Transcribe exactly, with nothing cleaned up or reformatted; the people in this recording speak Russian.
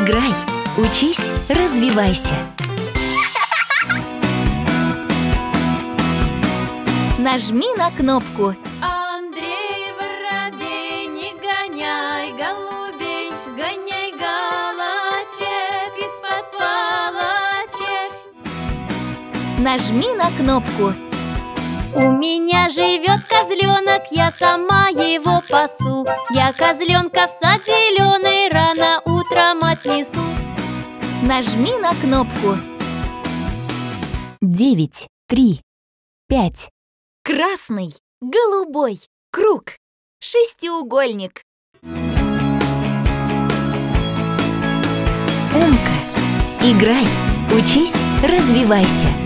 играй, учись, развивайся. Нажми на кнопку. Андрей воробей, не гоняй голубей, гоняй галочек из-под палочек. Нажми на кнопку. У меня живет козленок, я сама его пасу. Я козленка в сад зеленый рано утром отнесу. Нажми на кнопку. Девять, три, пять. Красный, голубой, круг, шестиугольник. Умка. Играй, учись, развивайся.